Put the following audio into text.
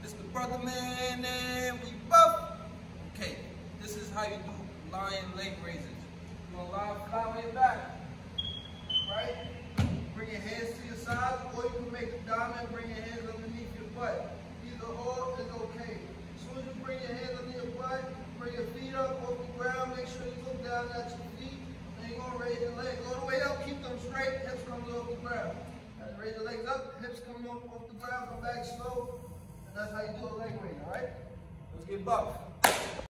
It's the brother man and we buff. Okay, this is how you do lion leg raises. You're gonna lie flat on your back, right? Bring your hands to your sides, or you can make a diamond, bring your hands underneath your butt. Either or is okay. As soon as you bring your hands under your butt, bring your feet up off the ground, make sure you look down at your feet, and you're gonna raise your legs all the way up, keep them straight, hips coming off the ground. And raise your legs up, hips coming off the ground, come back slow, and that's how you do a leg raise, alright? Let's get buff.